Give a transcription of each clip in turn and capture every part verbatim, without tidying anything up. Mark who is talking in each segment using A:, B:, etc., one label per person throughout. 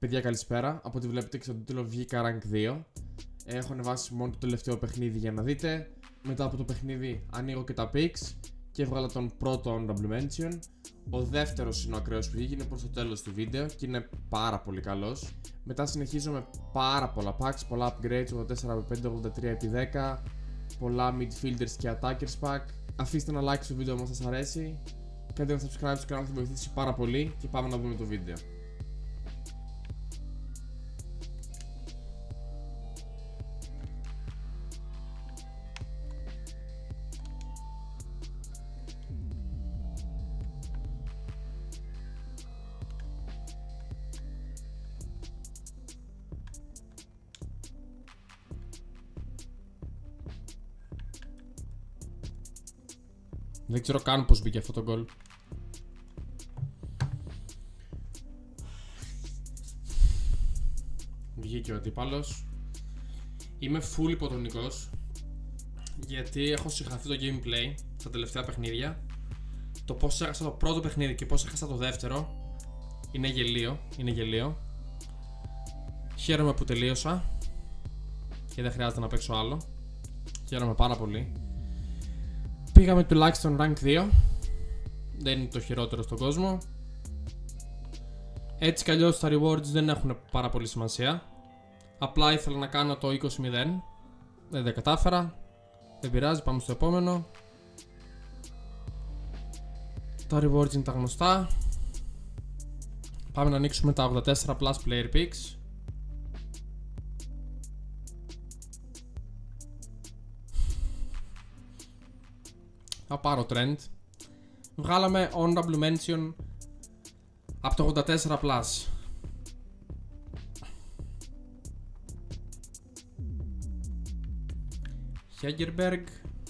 A: Παιδιά, καλησπέρα. Από ό,τι βλέπετε και στον τίτλο βγήκα Rank δύο. Έχω ανεβάσει μόνο το τελευταίο παιχνίδι για να δείτε. Μετά από το παιχνίδι ανοίγω και τα picks και έβγαλα τον πρώτο honorable mention. Ο δεύτερος είναι ο ακραίος που βγήκε, είναι προς το τέλος του βίντεο και είναι πάρα πολύ καλός. Μετά συνεχίζω με πάρα πολλά packs, πολλά upgrades, ογδόντα τέσσερα επί πέντε, ογδόντα τρία επί δέκα, πολλά midfielders και attackers pack. Αφήστε ένα like στο βίντεο αν σας αρέσει. Κάντε ένα subscribe στο κανάλι, θα με βοηθήσει πάρα πολύ και πάμε να δούμε το βίντεο. Δεν ξέρω καν πως μπήκε αυτό το goal. Βγήκε ο αντίπαλος. Είμαι full υποτονικός, γιατί έχω συγχαθεί το gameplay στα τελευταία παιχνίδια. Το πως έχασα το πρώτο παιχνίδι και πως έχασα το δεύτερο είναι γελίο, είναι γελίο. Χαίρομαι που τελείωσα και δεν χρειάζεται να παίξω άλλο. Χαίρομαι πάρα πολύ. Πήγαμε τουλάχιστον rank δύο. Δεν είναι το χειρότερο στον κόσμο. Έτσι κι αλλιώς τα rewards δεν έχουν πάρα πολύ σημασία. Απλά ήθελα να κάνω το είκοσι μηδέν. Δεν τα κατάφερα. Δεν πειράζει, πάμε στο επόμενο. Τα rewards είναι τα γνωστά. Πάμε να ανοίξουμε τα ογδόντα τέσσερα plus player picks. Θα πάρω trend. Βγάλαμε honorable mention από το ογδόντα τέσσερα plus. Hegerberg.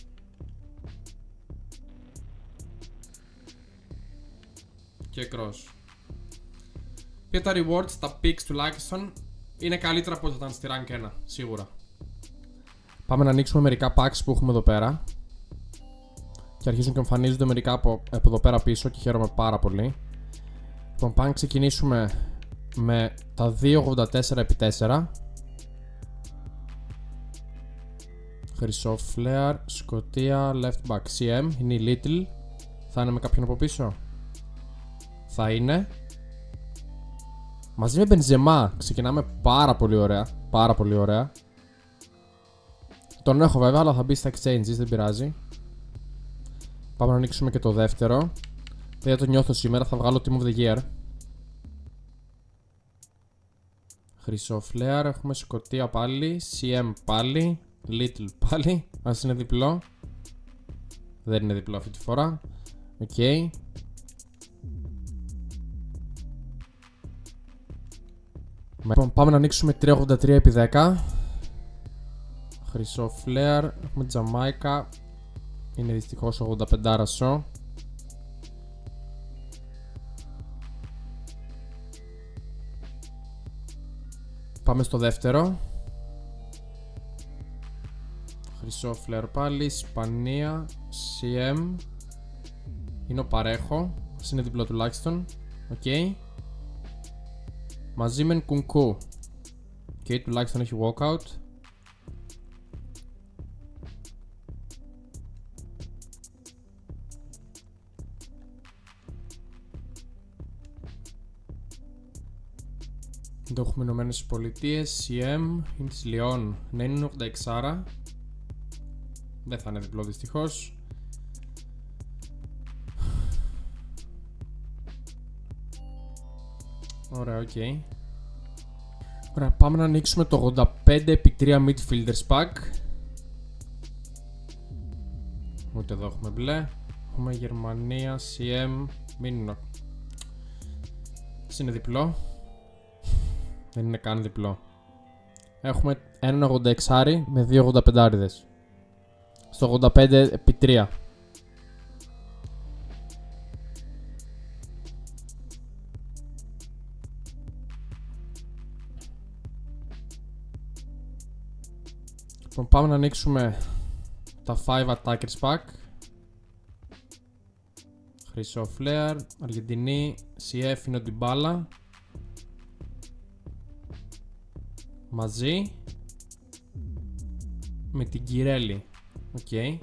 A: Και Cross. Ποια τα rewards, τα picks τουλάχιστον είναι καλύτερα από ό,τι ήταν στη rank ένα, σίγουρα. Πάμε να ανοίξουμε μερικά packs που έχουμε εδώ πέρα. Και αρχίζουν και εμφανίζονται μερικά από, από εδώ πέρα πίσω και χαίρομαι πάρα πολύ. Λοιπόν, πάμε να ξεκινήσουμε με τα δύο ογδόντα τέσσερα επί τέσσερα. Χρυσό Flare, Σκοτία, left back σι εμ, είναι η Little. Θα είναι με κάποιον από πίσω. Θα είναι. Μαζί με Μπενζεμά ξεκινάμε πάρα πολύ ωραία. Πάρα πολύ ωραία. Τον έχω βέβαια, αλλά θα μπει στα exchanges, δεν πειράζει. Πάμε να ανοίξουμε και το δεύτερο. Δεν το νιώθω σήμερα, θα βγάλω Team of the Year. Χρυσό Flare, έχουμε Σκοτία πάλι, σι εμ πάλι, Little πάλι. Ας είναι διπλό. Δεν είναι διπλό αυτή τη φορά. Οκ. Okay. Πάμε να ανοίξουμε τρία ογδόντα τρία επί δέκα. Χρυσό Flare, έχουμε Τζαμάικα. Είναι δυστυχώς ογδόντα πέντε ρασό. Πάμε στο δεύτερο. Χρυσό Flare πάλι, Ισπανία, σι εμ. Είναι ο Παρέχο. Ας είναι διπλό τουλάχιστον. Οκ. Okay. Μαζί με Κουνκού. Και okay, τουλάχιστον έχει walkout. Εδώ έχουμε Ηνωμένες Πολιτείες, σι εμ, είναι της Λιόν, ναι είναι ογδόντα έξι. Δεν θα είναι διπλό δυστυχώς. Ωραία, οκ. Okay. Ωραία, πάμε να ανοίξουμε το ογδόντα πέντε επί τρία midfielders pack. Ούτε εδώ έχουμε μπλε. Έχουμε Γερμανία, σι εμ, μην είναι. Είναι διπλό. Δεν είναι καν διπλό. Έχουμε ένα ογδόντα έξι με δύο ογδόντα πέντε. Στο ογδόντα πέντε επί τρία. Λοιπόν, πάμε να ανοίξουμε τα πέντε attackers pack. Χρυσό Flare, Αργεντινή, σι εφ είναι ο Ντιμπάλα.
B: μαζί με την Κιρέλη. Οκ. Okay.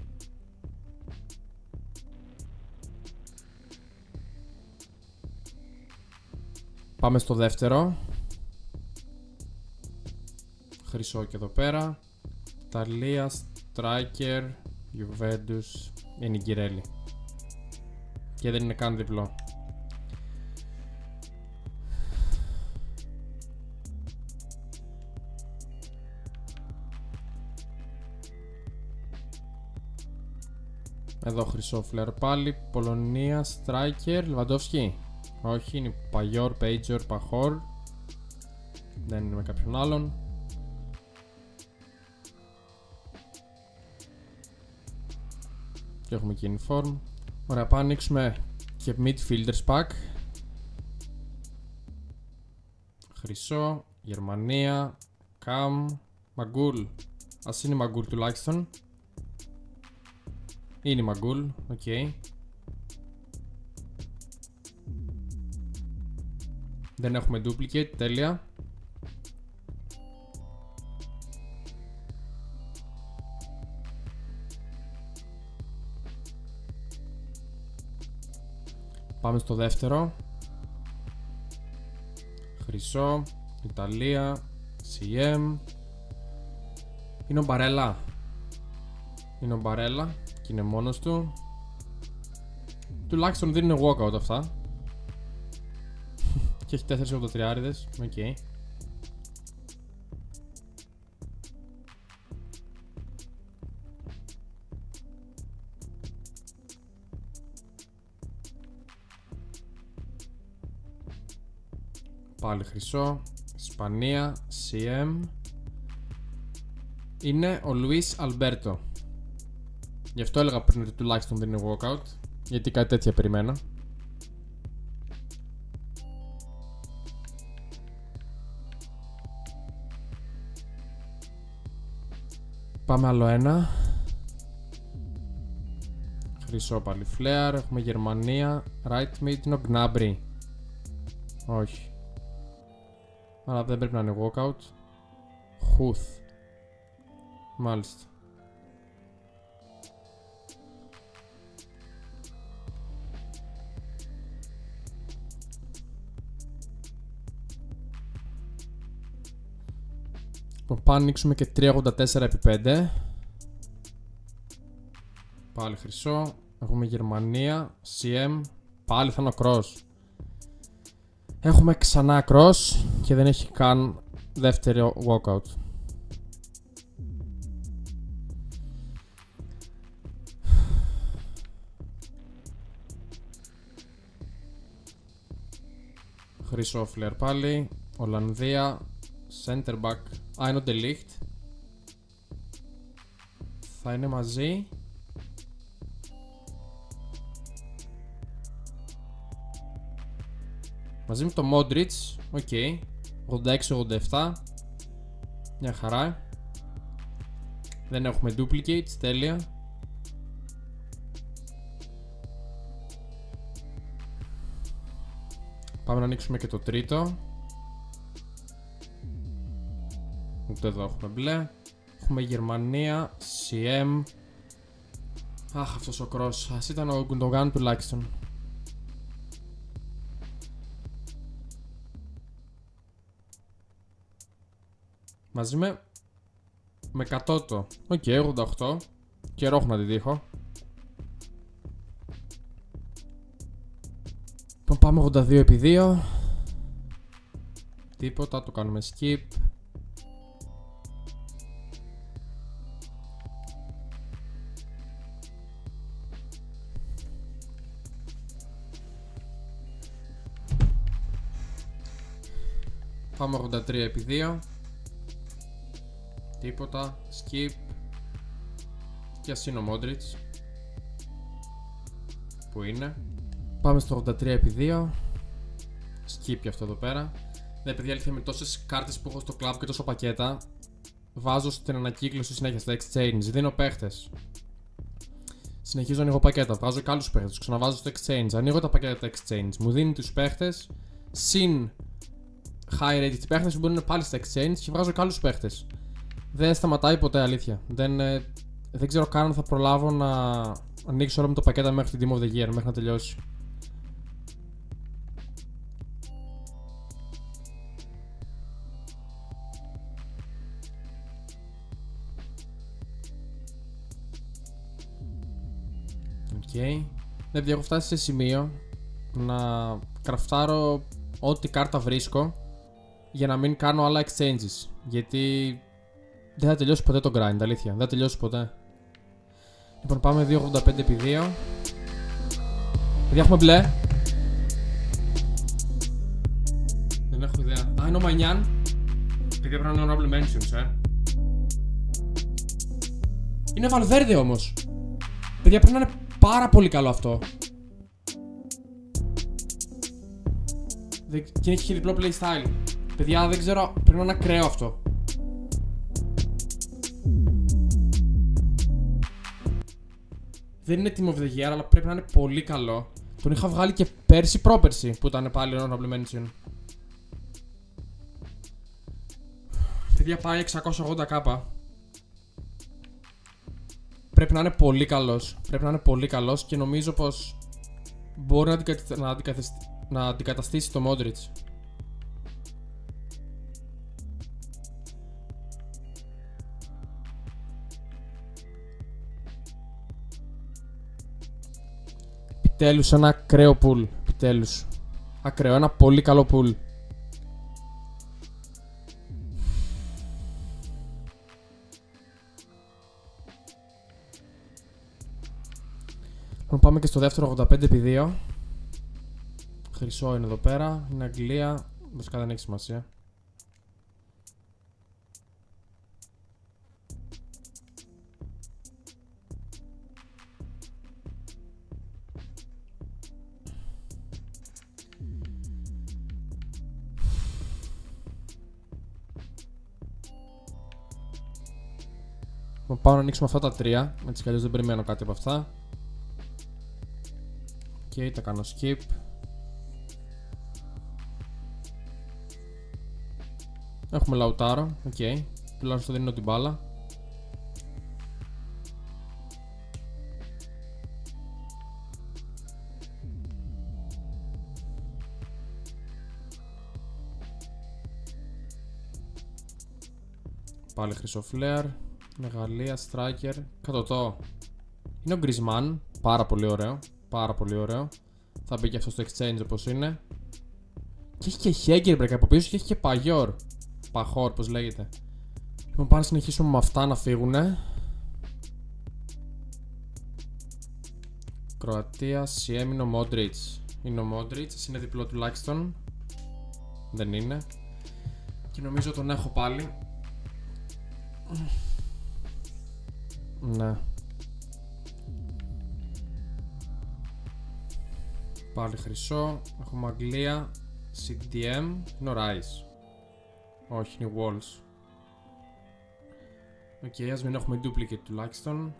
B: Πάμε στο δεύτερο. Χρυσό και εδώ πέρα. Ιταλία, Striker, Juventus, είναι η Κιρέλη. Και δεν είναι καν διπλό. Εδώ χρυσό φλερ πάλι. Πολωνία, Striker, Λεβαντόφσκι. Όχι, είναι Παγιόρ, Pager, Παχόρ. Δεν είναι με κάποιον άλλον. Και έχουμε και uniform. Ωραία, πάμε να ανοίξουμε και midfielders pack. Χρυσό, Γερμανία, Καμ, Μαγκούλ. Ας είναι Μαγκούλ τουλάχιστον. Είναι Μαγκούλ, οκ. Okay. Δεν έχουμε duplicate, τέλεια. Πάμε στο δεύτερο. Χρυσό, Ιταλία, σι εμ. Είναι ο Μπαρέλα. Είναι ο Μπαρέλα και είναι μόνος του. Τουλάχιστον δίνουν walkout αυτά. Και έχει τέσσερις ογδόντα τρία άριδες. Οκ. Okay. Πάλι χρυσό. Ισπανία, σι εμ. Είναι ο Λουίς Αλμπέρτο. Γι' αυτό έλεγα πριν ότι τουλάχιστον δεν είναι walkout. Γιατί κάτι τέτοια περιμένα. Πάμε άλλο ένα. Χρυσό πάλι φλέαρ. Έχουμε Γερμανία. Right mid είναι ο Gnabry. Όχι. Αλλά δεν πρέπει να είναι walkout. Χουθ. Μάλιστα. Πάμε να ανοίξουμε και τρία ογδόντα τέσσερα επί πέντε. Πάλι χρυσό. Έχουμε Γερμανία, σι εμ. Πάλι θα είναι ο Cross. Έχουμε ξανά Cross και δεν έχει καν δεύτερο walkout. Χρυσό φλερ πάλι. Ολλανδία, center back. Α, είναι ο De Ligt. Θα είναι μαζί. Μαζί με το Modric. Οκ. Okay. ογδόντα έξι ογδόντα επτά. Μια χαρά. Δεν έχουμε duplicates. Τέλεια. Πάμε να ανοίξουμε και το τρίτο. Ούτε εδώ έχουμε μπλε. Έχουμε Γερμανία, σι εμ. Αχ, αυτός ο Cross. Ας ήταν ο Gundogan τουλάχιστον. Μαζί με με κατώτο. Οκ, okay, ογδόντα οκτώ. Καιρό έχω να τη δείχω. Πάμε ογδόντα δύο επί δύο. Τίποτα, το κάνουμε skip. Πάμε ογδόντα τρία επί δύο. Τίποτα, skip. Και ας είναι ο Modric. Που είναι. Πάμε στο ογδόντα τρία επί δύο. Skip και αυτό εδώ πέρα. Ναι, παιδιά, αλήθεια, με τόσες κάρτες που έχω στο club και τόσο πακέτα, βάζω στην ανακύκλωση συνέχεια στα exchange. Δίνω παίχτες. Συνεχίζω, ανοίγω πακέτα. Βάζω και άλλους παίχτες. Ξαναβάζω στο exchange. Ανοίγω τα πακέτα τα exchange. Μου δίνει τους παίχτες. Συν high rated παίχτες που μπορούν πάλι στα exchange και βγάζω και άλλους παίχτες. Δεν σταματάει ποτέ, αλήθεια. Δεν, ε, δεν ξέρω καν αν θα προλάβω να ανοίξω όλα με το πακέτα μέχρι την Team of the Year, μέχρι να τελειώσει. Οκ. Okay. Δηλαδή έχω φτάσει σε σημείο να κραφτάρω ό,τι κάρτα βρίσκω για να μην κάνω άλλα exchanges. Γιατί δεν θα τελειώσει ποτέ το grind, αλήθεια. Δεν θα τελειώσει ποτέ. Λοιπόν, πάμε δύο ογδόντα πέντε επί δύο. Παιδιά, έχουμε μπλε. Δεν έχω ιδέα. Α, είναι ο Μανιάν. Παιδιά, πρέπει να είναι honorable mentions, ε. Είναι Βαλβέρντε όμως. Παιδιά, πρέπει να είναι πάρα πολύ καλό αυτό. Και έχει και διπλό playstyle. Παιδιά, δεν ξέρω, πρέπει να είναι ακραίο αυτό. Δεν είναι Team of the Year, αλλά πρέπει να είναι πολύ καλό. Τον είχα βγάλει και πέρσι πρόπερσι, που ήταν πάλι honorable mention. Παιδιά, πάει εξακόσια ογδόντα χιλιάδες. Πρέπει να είναι πολύ καλός. Πρέπει να είναι πολύ καλός και νομίζω πως μπορεί να, αντικα... να, αντικαθεσ... να αντικαταστήσει το Modric. Επιτέλους ένα ακραίο pool. Επιτέλους. Ακραίο, ένα πολύ καλό pool. Λοιπόν, πάμε και στο δεύτερο ογδόντα πέντε επί δύο. Χρυσό είναι εδώ πέρα. Είναι Αγγλία. Βασικά δεν έχει σημασία. Λοιπόν, πάω να ανοίξουμε αυτά τα τρία. Έτσι κι αλλιώς δεν περιμένω κάτι από αυτά. Οκ, okay, τα κάνω skip. Έχουμε Λαουτάρο, οκ. Okay. Τουλάχιστον δίνω την μπάλα. Πάλι χρυσό φλερ. Μεγαλία, striker. Κατωτό. Είναι ο Γκρισμάν. Πάρα πολύ ωραίο. Πάρα πολύ ωραίο. Θα μπει και αυτό στο exchange όπως είναι. Και έχει και Χέγκερμπρεκ από πίσω και έχει και Παγιόρ. Παχόρ, πως λέγεται. Λοιπόν, πάμε να συνεχίσουμε με αυτά να φύγουνε. Κροατία, Σιέμ, είναι ο Μόντριτς. Είναι ο Μόντριτς, είναι διπλό τουλάχιστον. Δεν είναι. Και νομίζω τον έχω πάλι. Ναι. Πάλι χρυσό. Έχουμε Αγγλία. σι ντι εμ. Είναι ο Rice. Όχι, είναι Walls. Οκ, okay, ας μην έχουμε duplicate τουλάχιστον.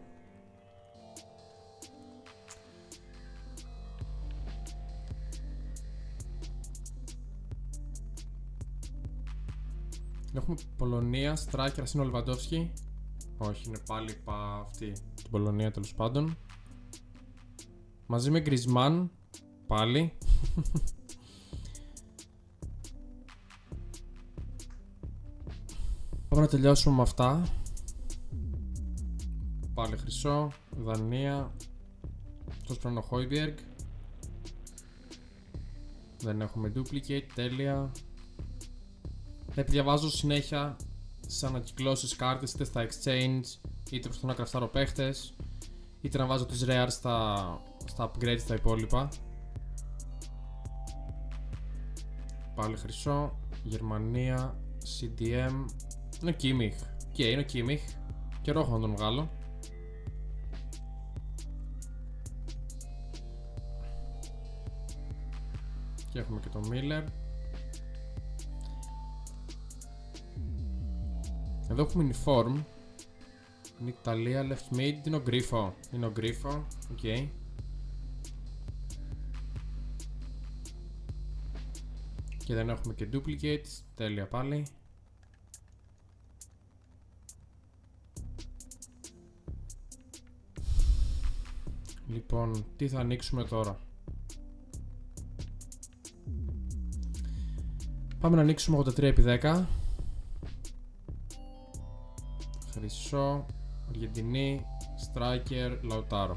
B: Έχουμε Πολωνία, striker, είναι ο Λεβαντόφσκι. Όχι, είναι πάλι πα αυτή την Πολωνία τέλος πάντων. Μαζί με Γκρισμάν. Πάλι. Πάμε να τελειώσουμε με αυτά. Πάλι χρυσό. Δανία. Αυτός πρέπει να είναι ο Χόιμπιεργκ. Δεν έχουμε duplicate. Τέλεια. Πρέπει διαβάζω συνέχεια στις ανακυκλώσεις κάρτες, είτε στα exchange, είτε προς το να κραφτάρω παίχτες, είτε να βάζω τις rares στα, στα upgrades στα υπόλοιπα. Πάλι χρυσό. Γερμανία. σι ντι εμ. Είναι ο Κίμιχ. Και okay, είναι ο Κίμιχ. Καιρό έχω να τον βγάλω. Και έχουμε και τον Μίλλερ. Εδώ έχουμε uniform. Είναι Ιταλία, left mid. Είναι ο Γκρίφο. Είναι ο Γκρίφο. Οκ. Okay. Και δεν έχουμε και duplicates. Τέλεια πάλι. Λοιπόν, τι θα ανοίξουμε τώρα? Πάμε να ανοίξουμε ογδόντα τρία επί δέκα. Χρυσό, Αργεντινή, Striker, Lautaro.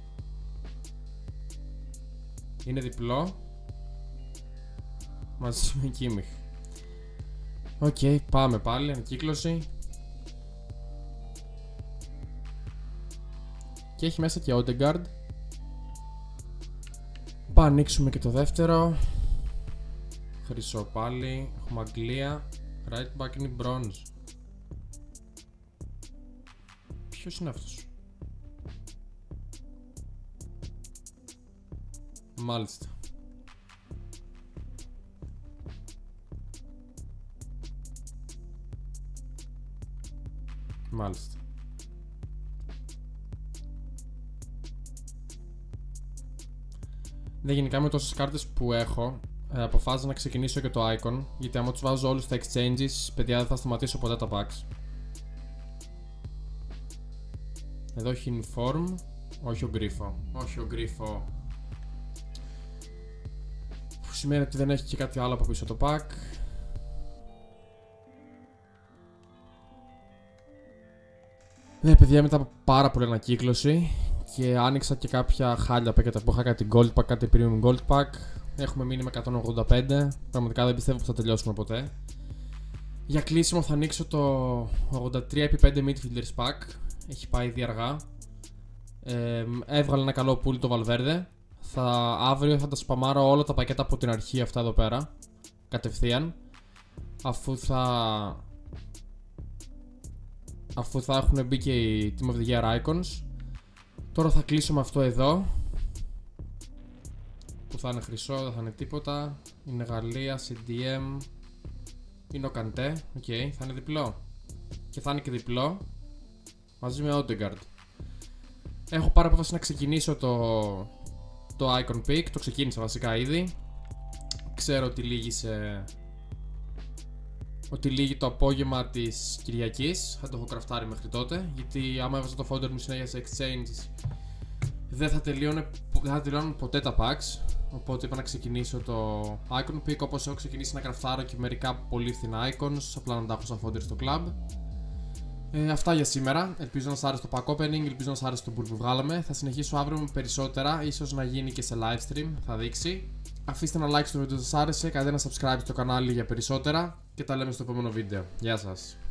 B: Είναι διπλό μαζί με Kimmich. Οκ, okay, πάμε πάλι, ανακύκλωση. Και έχει μέσα και Odegaard. Πάμε ανοίξουμε και το δεύτερο. Χρυσό πάλι. Έχουμε Αγγλία. Right back είναι bronze. Ποιος είναι αυτός? Μάλιστα. Μάλιστα. Ναι, γενικά με τόσες κάρτες που έχω, ε, αποφάσισα να ξεκινήσω και το icon, γιατί άμα τους βάζω όλους στα exchanges, παιδιά, δεν θα σταματήσω ποτέ τα packs. Εδώ έχει inform, όχι ο γκρίφο, όχι ο γκρίφο, που σημαίνει ότι δεν έχει και κάτι άλλο από πίσω το pack. Ναι, παιδιά, μετά από πάρα πολύ ανακύκλωση και άνοιξα και κάποια χάλια packet που είχα, κάτι gold pack, κάτι premium gold pack. Έχουμε μείνει με εκατόν ογδόντα πέντε. Πραγματικά δεν πιστεύω πως θα τελειώσουμε ποτέ. Για κλείσιμο θα ανοίξω το ογδόντα τρία επί πέντε midfielders pack. Έχει πάει ήδη αργά. Ε, έβγαλε ένα καλό pool το Valverde. Θα, αύριο θα τα σπαμάρω όλα τα πακέτα από την αρχή αυτά εδώ πέρα. Κατευθείαν. Αφού θα... Αφού θα έχουν μπει και οι Team of the Year Icons. Τώρα θα κλείσω με αυτό εδώ, που θα είναι χρυσό, δεν θα είναι τίποτα. Είναι Γαλλία, σι ντι εμ. Είναι ο Καντέ, οκ, okay, θα είναι διπλό. Και θα είναι και διπλό μαζί με Odegaard. Έχω πάρει απόφαση να ξεκινήσω το, το Icon Pick. Το ξεκίνησα βασικά ήδη. Ξέρω ότι λύγησε, ότι λύγει το απόγευμα της Κυριακής. Θα το έχω κραφτάρει μέχρι τότε, γιατί άμα έβαζα το folder μου συνέχεια σε exchanges, δεν θα, δεν θα τελειώνουν ποτέ τα packs. Οπότε είπα να ξεκινήσω το Icon Pick, όπως έχω ξεκινήσει να κραφτάρω και μερικά πολύ φθηνά icons, απλά να τα έχω σαν folder στο club. Ε, αυτά για σήμερα. Ελπίζω να σας άρεσε το pack opening, ελπίζω να σας άρεσε το pool που βγάλαμε. Θα συνεχίσω αύριο με περισσότερα, ίσως να γίνει και σε live stream, θα δείξει. Αφήστε ένα like στο βίντεο αν σας άρεσε, κάντε ένα subscribe στο κανάλι για περισσότερα και τα λέμε στο επόμενο βίντεο. Γεια σας.